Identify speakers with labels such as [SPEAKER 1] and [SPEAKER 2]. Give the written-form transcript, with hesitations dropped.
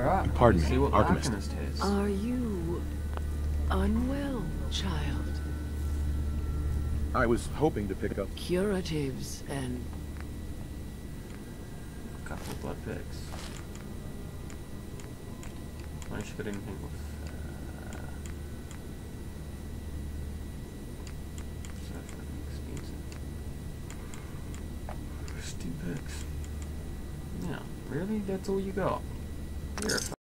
[SPEAKER 1] Alright.
[SPEAKER 2] Pardon
[SPEAKER 1] See
[SPEAKER 2] me,
[SPEAKER 1] what
[SPEAKER 2] Archemist.
[SPEAKER 1] Archemist has.
[SPEAKER 3] Are you unwell, child?
[SPEAKER 2] I was hoping to pick up...
[SPEAKER 3] Curatives and
[SPEAKER 1] A couple of blood picks. Why don't you put anything with expensive. 2 picks. Yeah, really? That's all you got? You're a